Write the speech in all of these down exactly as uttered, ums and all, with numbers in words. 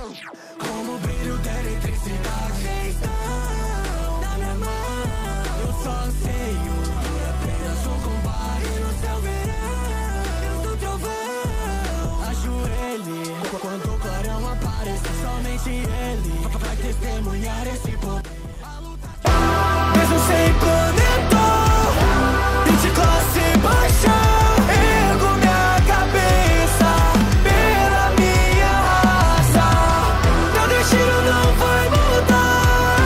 Como o brilho da eletricidade estão na minha mão. Eu só anseio por apenas um combate no céu verão. Deus do trovão, ajoelhe quando o clarão aparecer. Somente ele vai testemunhar esse poder. Mesmo sem planeta e de classe baixa, ergo minha cabeça pela minha raça. Meu destino não vai mudar,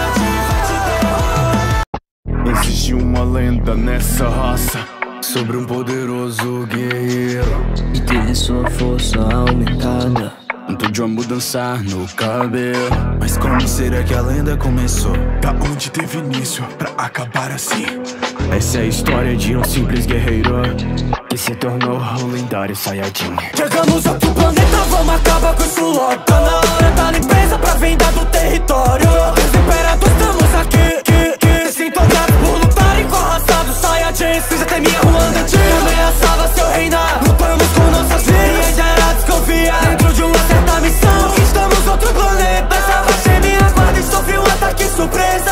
o Saiyajin vai te derrotar. Existe uma lenda nessa raça sobre um poderoso guerreiro e teve sua força aumentada. Tanto de amor dançar no cabelo. Mas como será que a lenda começou? Da onde teve início pra acabar assim? Essa é a história de um simples guerreiro que se tornou o lendário Saiyajin. Chegamos a outro planeta, vamos acabar com isso logo. Tá na hora da limpeza pra venda do território. Os imperadores estamos aqui, que, que sintonados por lutarem com a raça dos Saiyajins. Fiz até minha rua antiga, ameaçava seu reinar. Lutamos com nossas vidas e ainda era desconfiar. Dentro de uma certa missão, estamos em outro planeta. Essa vai ser minha guarda e sofri um ataque surpresa.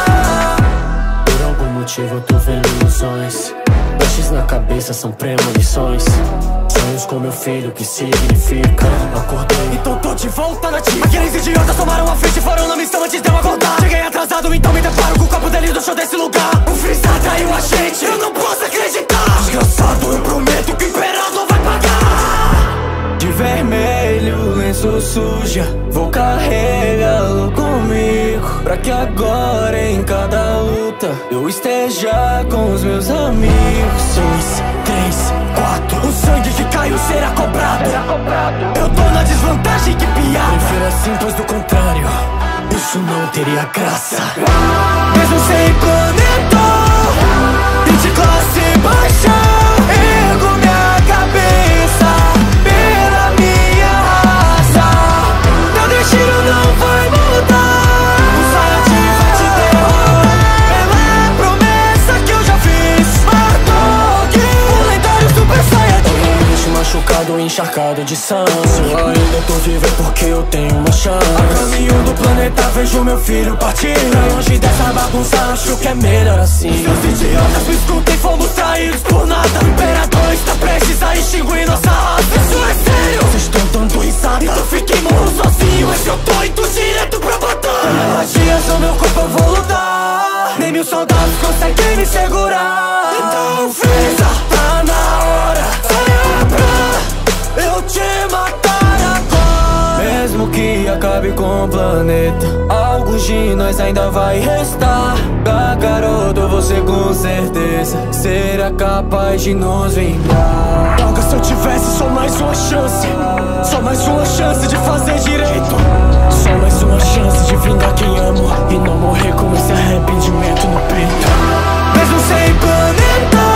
Por algum motivo eu tô vendo ilusões. Flashes na cabeça são premonições. Sonhos com meu filho, que significa? Acordei, então tô de volta na ativa. Aqueles idiotas tomaram a frente e foram na missão antes de eu acordar. Cheguei atrasado, então me deparo com o copo deles do show desse lugar. O Freeza traiu a gente, eu não posso acreditar. Desgraçado, eu prometo que o imperador vai pagar. De vermelho, lenço suja, vou carregá-lo comigo, pra que agora em cada luta eu esteja com os meus amigos. Dois, três, quatro. O sangue que caiu será cobrado. Eu tô na desvantagem, que piada. Prefiro assim, pois do contrário isso não teria graça. Mesmo sem planeta e de classe baixa, ergo minha cabeça pela minha raça. Meu destino não vai mudar, o Saiyajin vai te derrotar. Pela promessa que eu já fiz, Bardock, o lendário Super Saiyajin. Eu me deixo machucado, encharcado de sangue. Se eu ainda tô vivo é porque eu tenho uma chance. A caminho do planeta vejo meu filho partir. Pra longe dessa bagunça, acho que é melhor assim. Seus idiotas me escutem, fomos traídos por nada. O imperador está prestes a extinguir nossa raça. Isso é sério, vocês estão dando risada, então fiquei morro sozinho. Mas eu tô indo direto pra batalha. Magias no meu corpo eu vou lutar, nem mil soldados conseguem me segurar. Então Freeza, tá na hora, saia pra eu te matar agora. Mesmo que acabe com o planeta, alguns de nós ainda vai restar. Kakaroto, você com certeza será capaz de nos vingar. Droga, se eu tivesse só mais uma chance, só mais uma chance de fazer direito, só mais uma chance de vingar quem amo e não morrer com esse arrependimento no peito. Mesmo sem planeta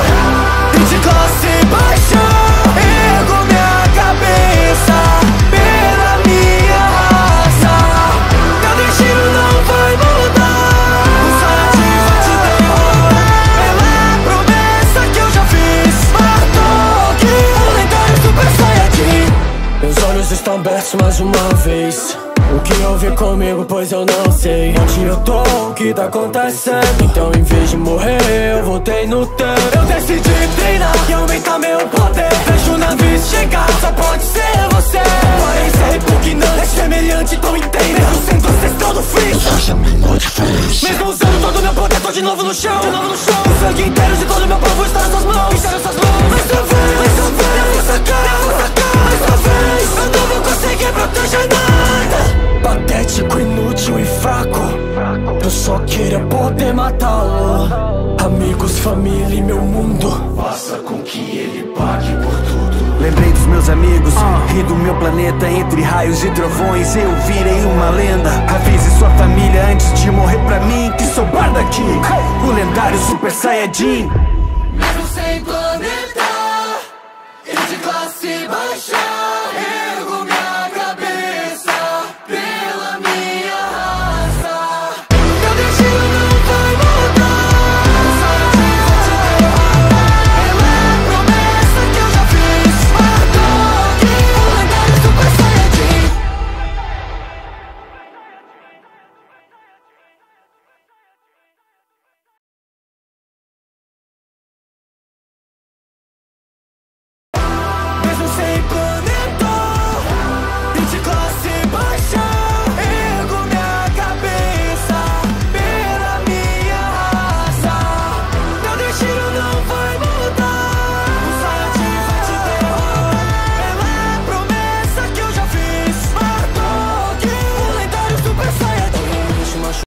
e de classe baixa, ergo minha cabeça pela minha raça. Meu destino não vai mudar, o Saiyajin vai te derrotar. Pela promessa que eu já fiz, Bardock, o lendário Super Saiyajin. Meus olhos estão abertos mais uma vez. O que houve comigo, pois eu não sei onde eu tô, o que tá acontecendo. Então em vez de morrer, eu voltei no tempo. Eu decidi treinar e aumentar meu poder. Vejo navios chegar, só pode ser você. Aparência repugnante, é semelhante, então entenda. Mesmo sendo ancestral do Freeza, Faz a menor diferença. mesmo usando todo meu poder, tô de novo no chão, de novo no chão. O sangue inteiro de todo meu povo está nas suas mãos, está nas suas mãos. Mais uma vez, mais uma vez, eu vou sacar, eu vou sacar. Mais uma vez, eu não vou conseguir proteger nada. Patético, inútil e fraco, eu só queria poder matá-lo. Amigos, família e meu mundo, Faça com que ele pague por tudo. Lembrei dos meus amigos e do meu planeta. Entre raios e trovões eu virei uma lenda. Avise sua família antes de morrer pra mim que sou Bardock, o lendário Super Saiyajin. mesmo sem planeta e de classe baixa.